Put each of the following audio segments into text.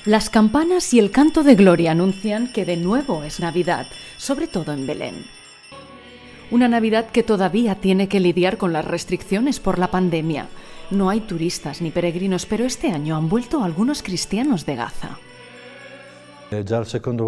Las campanas y el canto de gloria anuncian que de nuevo es Navidad, sobre todo en Belén. Una Navidad que todavía tiene que lidiar con las restricciones por la pandemia. No hay turistas ni peregrinos, pero este año han vuelto algunos cristianos de Gaza. Ya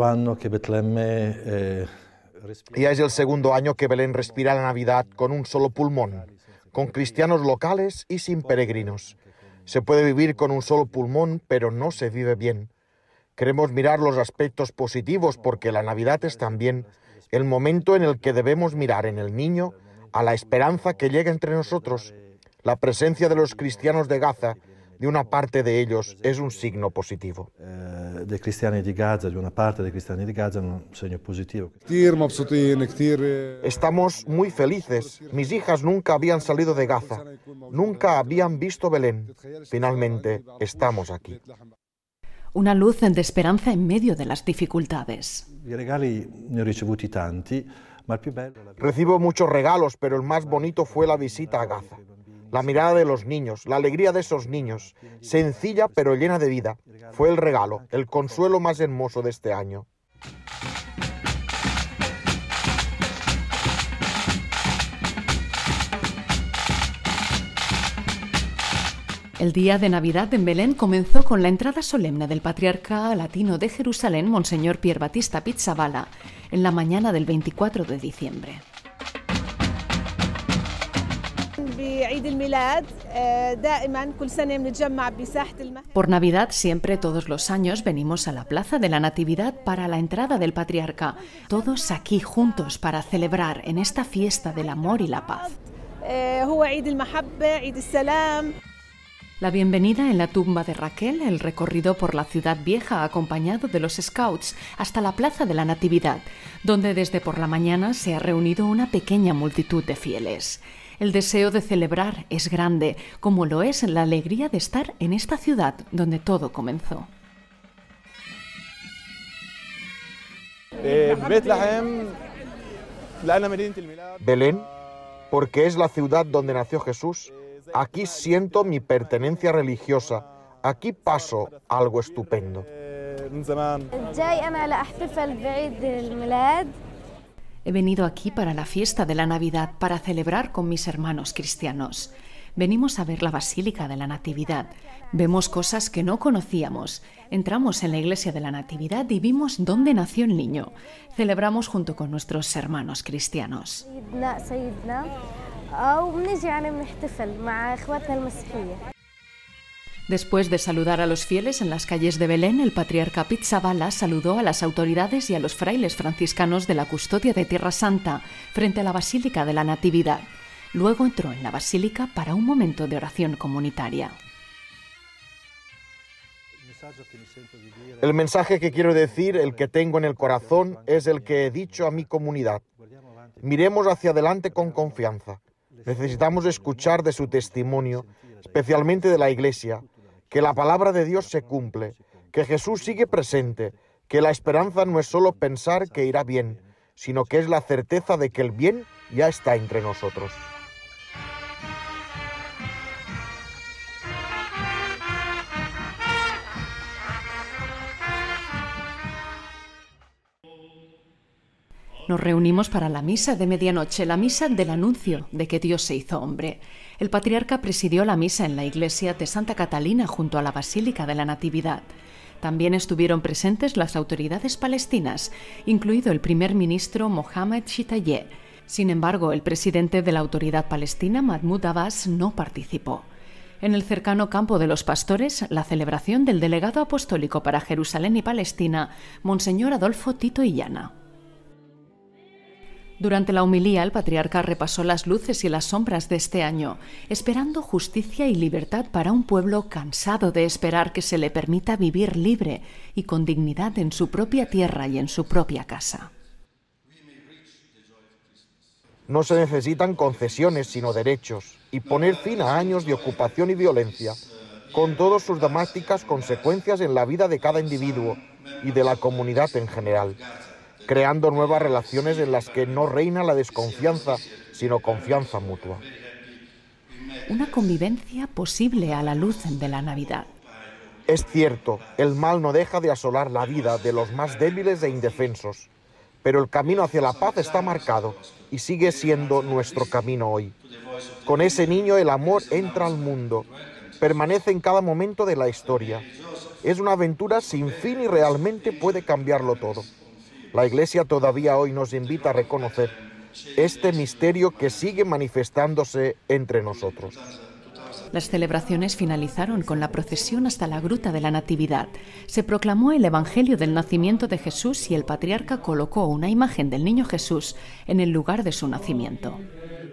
es el segundo año que Belén respira la Navidad con un solo pulmón, con cristianos locales y sin peregrinos. Se puede vivir con un solo pulmón, pero no se vive bien. Queremos mirar los aspectos positivos porque la Navidad es también el momento en el que debemos mirar en el niño a la esperanza que llega entre nosotros. La presencia de los cristianos de Gaza, de una parte de ellos, es un signo positivo. De cristiani di Gaza, de una parte de cristiani di Gaza, es un signo positivo. Estamos muy felices. Mis hijas nunca habían salido de Gaza, nunca habían visto Belén. Finalmente, estamos aquí. Una luz de esperanza en medio de las dificultades. Recibo muchos regalos, pero el más bonito fue la visita a Gaza. La mirada de los niños, la alegría de esos niños, sencilla pero llena de vida, fue el regalo, el consuelo más hermoso de este año. El día de Navidad en Belén comenzó con la entrada solemne del patriarca latino de Jerusalén, Monseñor Pier Battista Pizzaballa, en la mañana del 24 de diciembre. Por Navidad siempre, todos los años, venimos a la Plaza de la Natividad para la entrada del patriarca. Todos aquí juntos para celebrar en esta fiesta del amor y la paz. La bienvenida en la tumba de Raquel, el recorrido por la ciudad vieja acompañado de los scouts hasta la Plaza de la Natividad, donde desde por la mañana se ha reunido una pequeña multitud de fieles. El deseo de celebrar es grande, como lo es la alegría de estar en esta ciudad donde todo comenzó. Belén, porque es la ciudad donde nació Jesús. Aquí siento mi pertenencia religiosa. Aquí paso algo estupendo. He venido aquí para la fiesta de la Navidad, para celebrar con mis hermanos cristianos. Venimos a ver la Basílica de la Natividad. Vemos cosas que no conocíamos. Entramos en la iglesia de la Natividad y vimos dónde nació el niño. Celebramos junto con nuestros hermanos cristianos. Después de saludar a los fieles en las calles de Belén, el patriarca Pizzaballa saludó a las autoridades y a los frailes franciscanos de la custodia de Tierra Santa frente a la Basílica de la Natividad. Luego entró en la basílica para un momento de oración comunitaria. El mensaje que quiero decir, el que tengo en el corazón, es el que he dicho a mi comunidad. Miremos hacia adelante con confianza. Necesitamos escuchar de su testimonio, especialmente de la Iglesia, que la palabra de Dios se cumple, que Jesús sigue presente, que la esperanza no es solo pensar que irá bien, sino que es la certeza de que el bien ya está entre nosotros. Nos reunimos para la misa de medianoche, la misa del anuncio de que Dios se hizo hombre. El patriarca presidió la misa en la iglesia de Santa Catalina junto a la Basílica de la Natividad. También estuvieron presentes las autoridades palestinas, incluido el primer ministro Mohamed Shitayeh. Sin embargo, el presidente de la autoridad palestina, Mahmoud Abbas, no participó. En el cercano Campo de los Pastores, la celebración del delegado apostólico para Jerusalén y Palestina, Monseñor Adolfo Tito Illana. Durante la homilía, el patriarca repasó las luces y las sombras de este año, esperando justicia y libertad para un pueblo cansado de esperar que se le permita vivir libre y con dignidad en su propia tierra y en su propia casa. No se necesitan concesiones, sino derechos, y poner fin a años de ocupación y violencia, con todas sus dramáticas consecuencias en la vida de cada individuo y de la comunidad en general, creando nuevas relaciones en las que no reina la desconfianza, sino confianza mutua. Una convivencia posible a la luz de la Navidad. Es cierto, el mal no deja de asolar la vida de los más débiles e indefensos, pero el camino hacia la paz está marcado y sigue siendo nuestro camino hoy. Con ese niño el amor entra al mundo, permanece en cada momento de la historia. Es una aventura sin fin y realmente puede cambiarlo todo. La Iglesia todavía hoy nos invita a reconocer este misterio que sigue manifestándose entre nosotros. Las celebraciones finalizaron con la procesión hasta la Gruta de la Natividad. Se proclamó el Evangelio del nacimiento de Jesús y el patriarca colocó una imagen del niño Jesús en el lugar de su nacimiento.